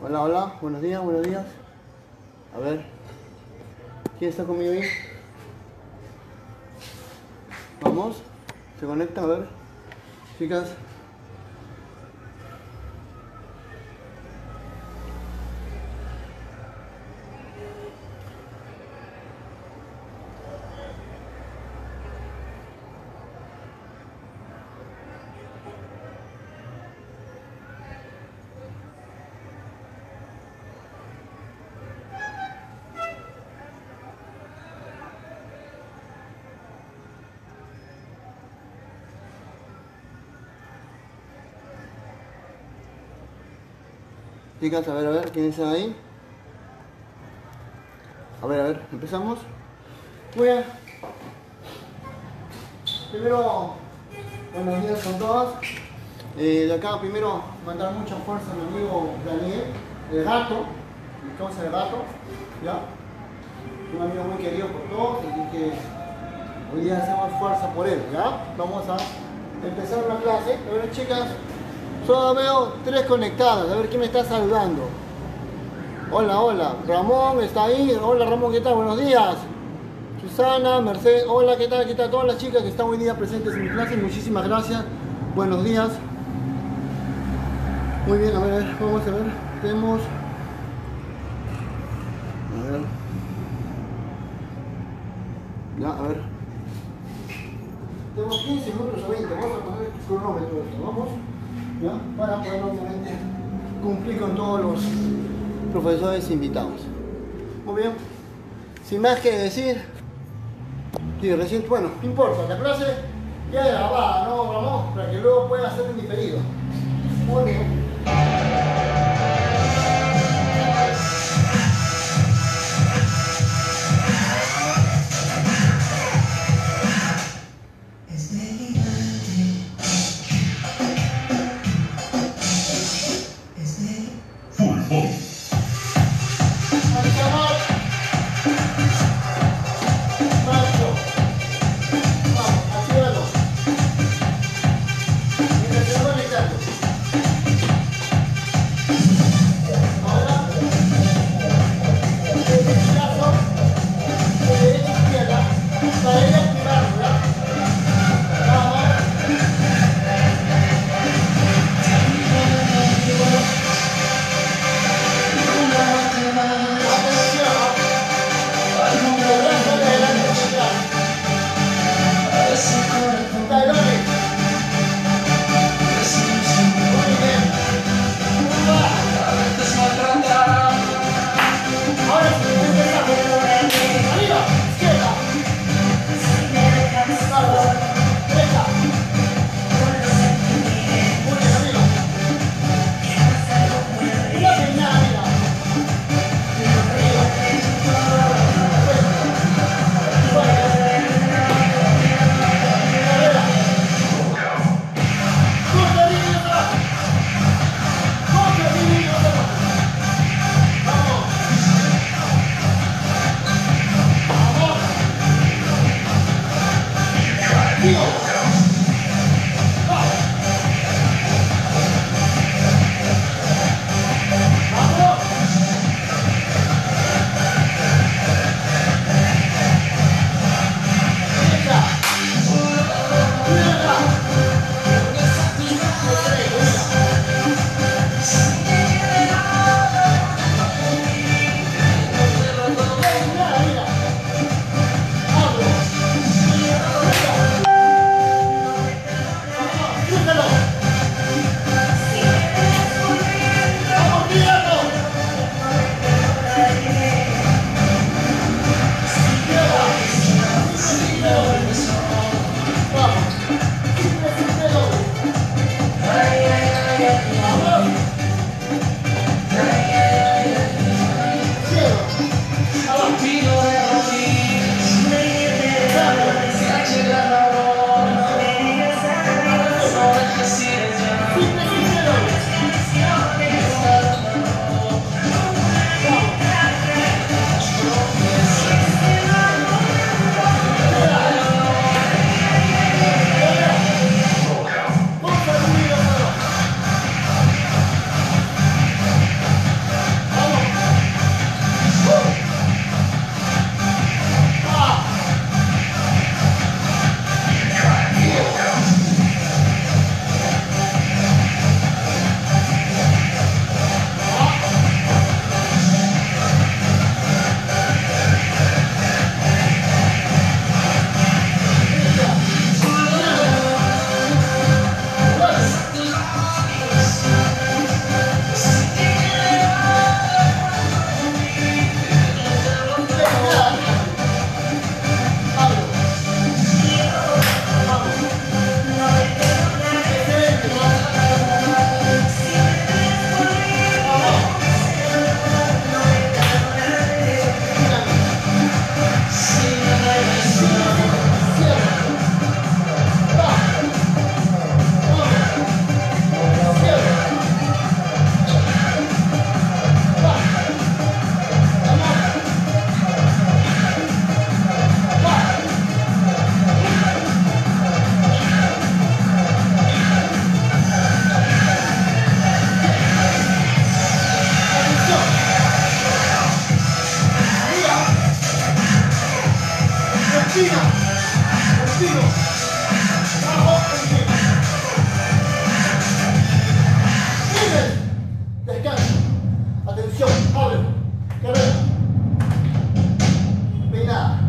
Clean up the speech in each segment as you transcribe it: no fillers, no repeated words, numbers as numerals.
Hola, hola, buenos días, buenos días. A ver, ¿quién está conmigo ahí? Vamos, se conecta, a ver, chicas. Chicas, a ver, ¿quién está ahí? A ver, empezamos. Muy bien. Primero, buenos días con todas. De acá, primero, mandar mucha fuerza a mi amigo Daniel, el gato, entonces el gato, ¿ya? Un amigo muy querido por todos, así que hoy día hacemos fuerza por él, ¿ya? Vamos a empezar una clase. A ver, chicas, solo veo 3 conectadas, a ver quién me está saludando. Hola, hola, Ramón está ahí. Hola Ramón, ¿qué tal? Buenos días. Susana, Mercedes, hola, ¿qué tal? ¿Qué tal? Todas las chicas que están hoy día presentes en mi clase, muchísimas gracias. Buenos días. Muy bien, a ver, vamos a ver. Tenemos... A ver. Ya, a ver. Tenemos 15 minutos o 20. Vamos a poner el cronómetro. Vamos. ¿Ya? Para poder obviamente cumplir con todos los profesores invitados. Muy bien. Sin más que decir. Sí, recién, bueno, no importa. La clase ya es grabada, ¿no, Ramón? Para que luego pueda ser en diferido. Muy bien. Respira. Respiro. Bajo, respiro. Descanso. Atención, abre. Carrera. Peinada.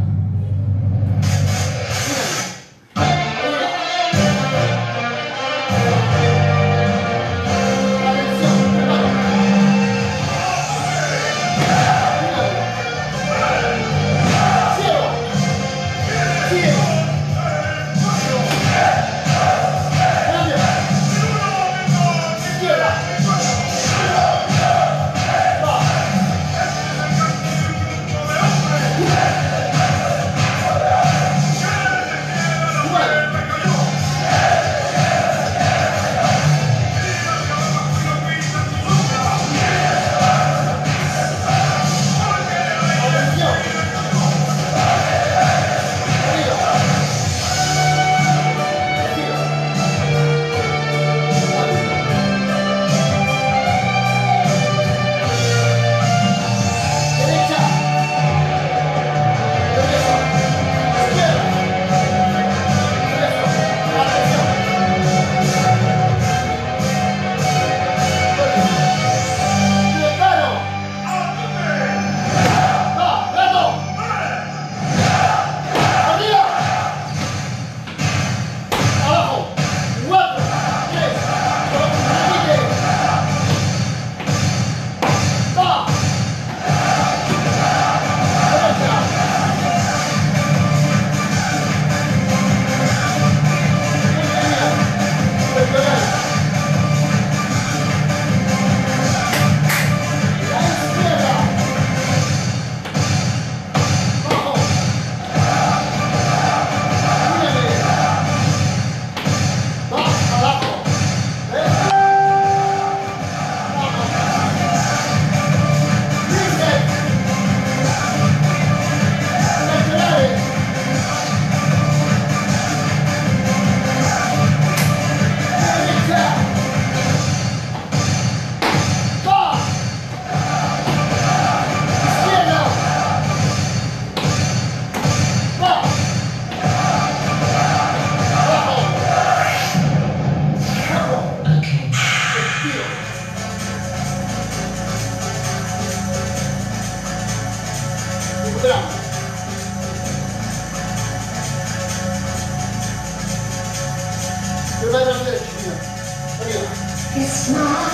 It's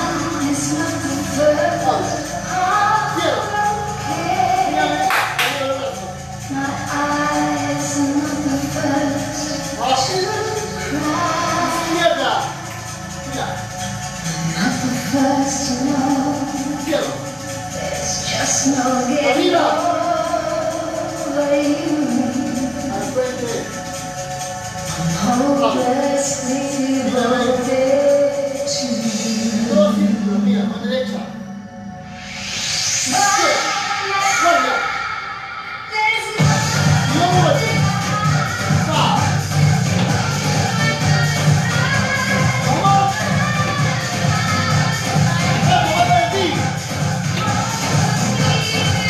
not the first my eyes are not the first to cry. Not the first to know. There's just no getting over you. I'm hopelessly devoted to you. There's nothing I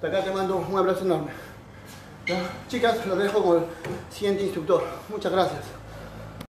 De acá te mando un abrazo enorme. ¿Ya? Chicas, los dejo con el siguiente instructor. Muchas gracias.